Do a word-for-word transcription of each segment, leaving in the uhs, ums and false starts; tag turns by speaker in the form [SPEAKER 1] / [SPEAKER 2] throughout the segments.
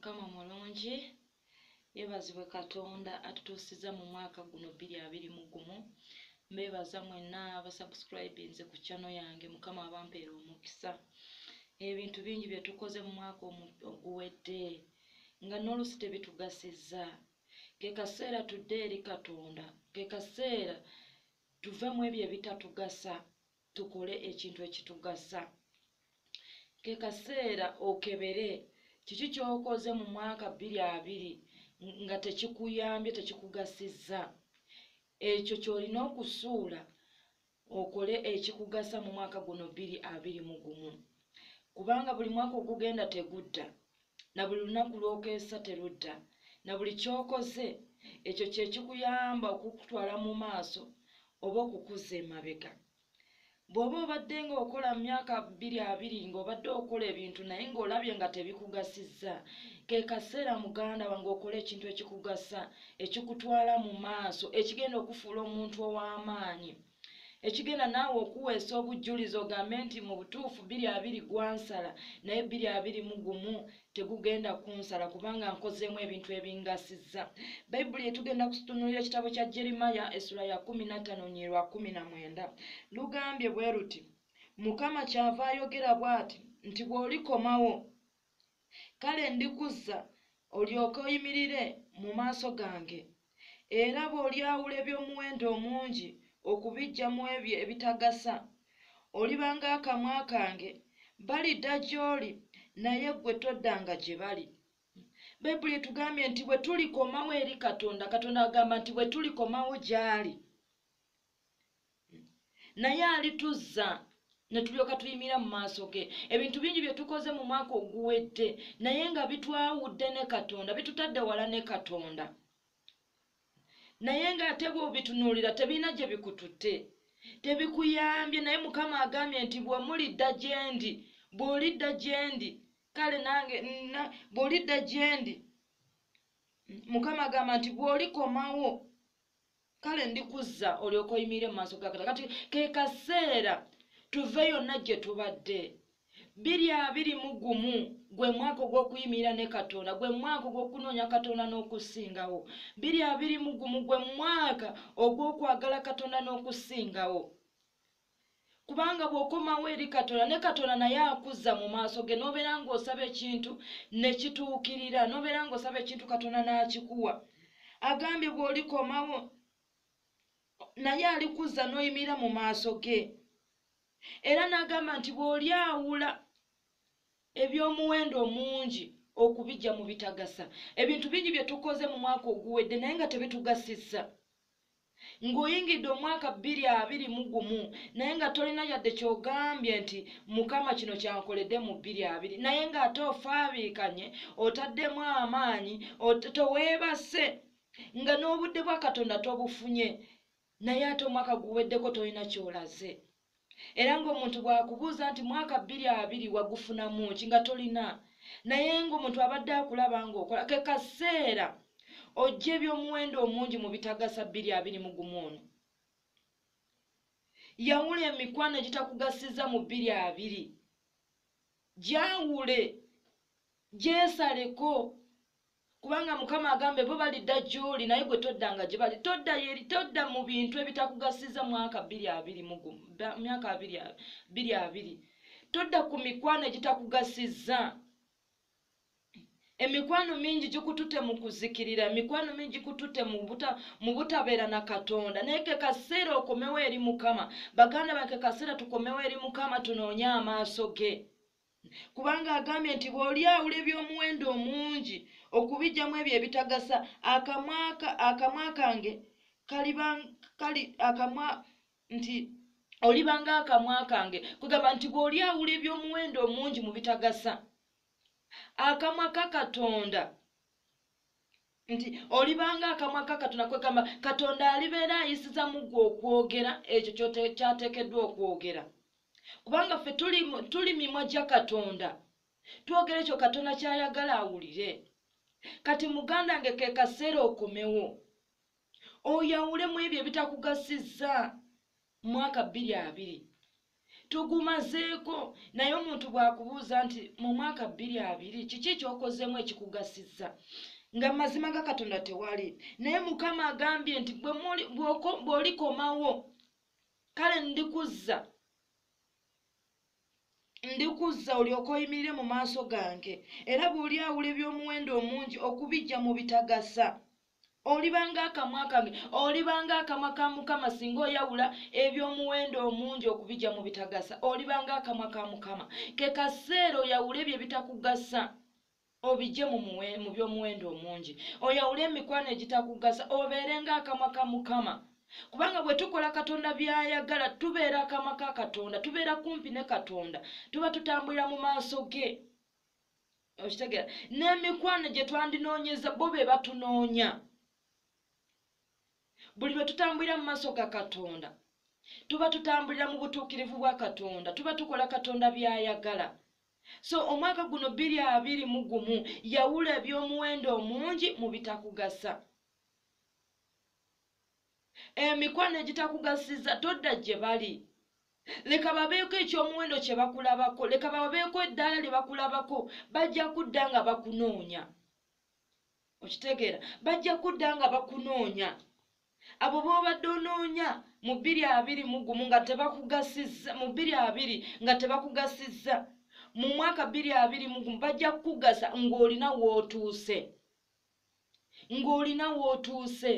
[SPEAKER 1] Mukama mulungi yeebazibwe Katonda atutuusiza mu mwaka guno bbiri abiri mu gumu. Mbeebaza mwenna abasubscribinze ku channel yange. Mukama abampeera omukisa. Ebintu bingi bye tukoze mu mwaka oguwedde nga n'olusi tebitugasizza. Ke kaseera tudde eri Katonda, ke kaseera tuve mu ebyo ebitatugasa tukole ekintu ekitugasa. Ke kaseera okebere kiki ky'okoze mu mwaka bbiri abiri nga tekikuyambye tekikugasizza. Ekyo ky'olina okusuula okole ekikugasa mu mwaka guno bbiri abiri mu gumu. Kubanga buli mwaka ogugenda tegudda, na buli lunaku lw'okeesa terudda, na buli ky'okoze ekyo kye kikuyamba okukutwala mu maaso oba okukuzza emabega. Bw'oba obadde ng'okola mu myaka bbiri abiri ng'obadde okola ebintu naye ng'olabye nga tebikugasizza, ke kaseera muganda wange okola ekintu ekikugasa, ekikutwala mu maaso, ekigenda okufuula omuntu ow'amaanyi, ekigenda naawe okuweesa obujjulizi ogambe nti mu butuufu bbiri abiri gwansala naye bbiri abiri mu gumu tegugenda kunsala kubanga nkozeemu ebintu ebingasizza. Bayibuli etugenda kutunuulira ekitabo kya Jeremiya essula ya kumi na ttaano nnyirwa kumi na mwenda lugambye bwe luti, Mukama kyava ayogera bw'ati nti bw'olikomawo kale ndikuzza olyoke oyimirire mu maaso gange, era bw'olyawula eby'omuwendo omungi okubiggya mu ebyo ebitagasa, oliba ng'akamwa kange, balidda gy'oli naye ggwe toddanga gye bali. Bayibuli etugambye nti bwe tulikomawo eri Katonda, Katonda agamba nti bwe tulikomawo gy'ali naye alituzza ne tulyoka tuyimira mu maaso ge. Ebintu bingi bye tukoze mu mwaka oguwedde naye nga bitwawudde ne Katonda, bitutadde wala ne Katonda, naye ng'ate bw'obitunuulira tebirina gye bikututte, tebikuyambye. Naye Mukama agambye nti bwe mulidda gye ndi, bw'olidda gye ndi, kale nange bw'olidda gye ndi, Mukama agamba nti bw'olikomawo kale ndikuzza olyoke oyimire mu maaso ga Katonda. Kati ke kaseera tuve yonna gye tubadde. bbiri abiri mu gumu gwe mwaka ogw'okuyimirira ne Katonda, gwe mwaka ogw'okunoonya Katonda n'okusingawo. bbiri abiri mu gumu gwe mwaka ogw'okwagala Katonda n'okusingawo. Kubanga bw'okomawo eri Katonda ne Katonda naye akuzza mu maaso ge, n'obeera ng'osaba ekintu ne kituukirira, n'obeera ng'osaba ekintu Katonda n'akikuwa. Agambye bw'olikomawo naye alikuzza n'oyimirira mu maaso ge. Era n'agamba nti bw'olyawula eby'omuwendo omungi okubiggya mu bitagasa. Ebintu bingi bye tukoze mu mwaka oguwedde naye nga tebitugasizza. Ng'oyingidde omwaka bbiri abiri mu gumu naye nga tolina yadde ky'ogambye nti Mukama kino kyankoledde mu bbiri abiri, naye ng'ate ofaabiikanye, otaddemu amaanyi, toweebase, nga n'obudde bwa Katonda tobufunye, naye ate omwaka guweddeko tolina ky'olaze. Era ng'omuntu bw'akubuuza nti mwaka bbiri abiri wagufunamu ki nga tolina, naye ng'omuntu abadde akulaba ng'okola, ke kaseera ojja eby'omuwendo omungi mu bitagasa bbiri abiri mu gumu ono. Yawula emikwano egitakugasiza mu bbiri abiri, gyawule, gyesaleko, kubanga Mukama agambe bo balidda gy'oli naye gwe toddanga gye bali. Todda yeri, todda mu bintu ebitakugasiza mwaka bbiri abiri mu gumu, myaka bbiri abiri. Todda ku mikwano egitakugasiza. Emikwano mingi gikututte mu kuzikirira, emikwano mingi gikututte mu butabeera na Katonda, naye ke kaseera okomewo eri Mukama. Baganda bange, ke kaseera tukomewo eri Mukama tunoonye amaaso ge. Kubanga agambye nti bw'olyawula eby'omuwendo omungi okubiggyamu ebyo ebitagasa, akamwa kange kaliba kali akamwa nti olibanga akamwa kange. Kugamba nti bw'olyawula eby'omuwendo omungi mu bitagasa, akamwa ka Katonda nti olibanga akamwa ka Katonda, kwegamba Katonda alibeera ayisiza mu ggwe okwogera ekyo kyateekeddwa okwogera. Kubanga ffe tuli, tuli mimwa gya Katonda, twogera ekyo Katonda ky'ayagala awulire. Kati muganda wange, ke kaseera okomewo oyawulemu ebyo ebitakugasizza mwaka bbiri abiri. tugumazeeko naye omuntu bw'akubuuza nti mu mwaka bbiri abiri kiki ky'okozeemu ekikugasiza nga mazima ga Katonda tewali naye Mukama agambye nti bw'olikomawo kale ndikuzza ndikuzza olyoke oyimirire mu maaso gange era bw'oli awula eby'omuwendo omungi okubijja mu bitagasa olibanga akamwa kange olibanga akamwa ka Mukama singa oyawula eby'omuwendo omungi okubijja mu bitagasa olibanga akamwa ka Mukama ke kaseera oyawula ebyo ebitakugasa obijje mu mu by'omuwendo omungi oyawula emikwano egitakugasa obeerenga akamwa ka Mukama kubanga bwe tukola Katonda by'ayagala tubeera akamwa ka Katonda tubeera kumpi ne Katonda tuba tutambulira mu maaso ge okitegeera n'emikwano gye twandinoonyeza bo be batunoonya buli lwe tutambulira mu maaso ga Katonda tuba tutambulira mu butuukirivu bwa Katonda tuba tukola Katonda by'ayagala so omwaka guno bbiri abiri mu gumu yawula eby'omuwendo omungi mu bitakugasa emikwano egitakugasiza todda gye bali leka babeeko eky'omuwendo kye bakulabako leka babeeko eddaala lye bakulabako bajja kudda nga bakunoonya okitegeera bajja kudda nga bakunoonya abo b'obadde onoonya mu bbiri abiri mu gumu nga tebakugasiza mu bbiri abiri nga tebakugasiza mu mwaka bbiri abiri mu gumu bajja kukugasa ng'olina w'otuuse ng'olina w'otuuse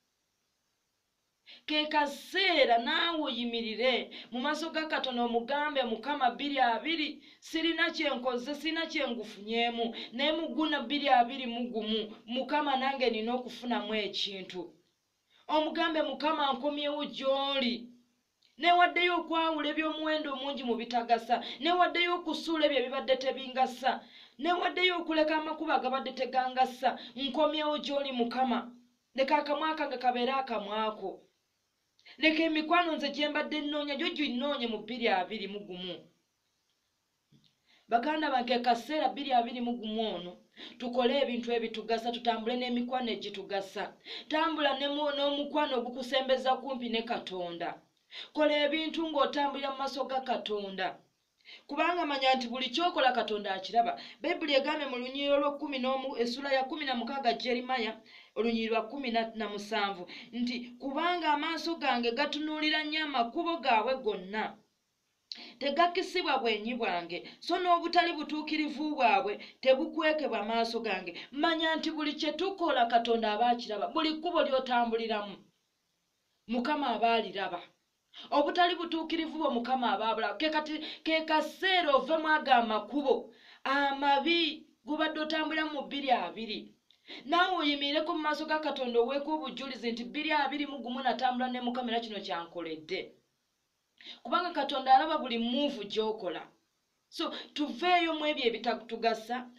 [SPEAKER 1] ke kaseera naawe oyimirire mu maaso ga Katonda omugambe Mukama bbiri abiri sirina kyenkoze sirina kyengufunyeemu naye mu guno bbiri abiri mu gumu Mukama nange nina okufunamu ekintu omugambe Mukama nkomyewo gy'oli newaddeyo okwawula eby'omuwendo omungi mu bitagasa newaddeyo okusuula ebyo ebibadde tebingasa newaddeyo okuleka amakubo agabadde tegangasa nkomyewo gy'oli Mukama leka akamwa kange kabeere akamwako leka emikwano nze gye mbadde nnoonya gyo ginnoonye mu bbiri abiri mu gumu baganda bange kaseera bbiri abiri mu gumu ono tukole ebintu ebitugasa tutambule n'emikwano egitugasa tambula n'omukwano ogukusembeza kumpi ne Katonda kola ebintu ng'otambulira mu maaso ga Katonda kubanga manya nti buli kyokola Katonda akiraba Bayibuli egambye mu lunyiriro lw'ekkumi n'omu essula ya kkumi na mukaaga Jeremiya olunyiriro lwa kkumi na musanvu nti kubanga amaaso gange gatunuulira nnyo amakubo gaabwe gonna tegakisibwa bwenyi bwange so n'obutali butuukirivu bwabwe tebukwekebwa amaaso gange manya nti buli kye tukola Katonda aba akiraba buli kkubo ly'otambuliramu Mukama aba aliraba obutali butuukirivu bwo Mukama abaabula ke kati ke kaseera ove mu ago amakubo amabi gubadde otambulira mu bbiri abiri naawe oyimirireko mu maaso ga Katonda oweeko obujulizi nti bbiri abiri mu gumu natambula ne Mukama era kino kyankoledde kubanga Katonda alaba buli muuvu gy'okola so tuveeyo mu ebyo ebitatugasa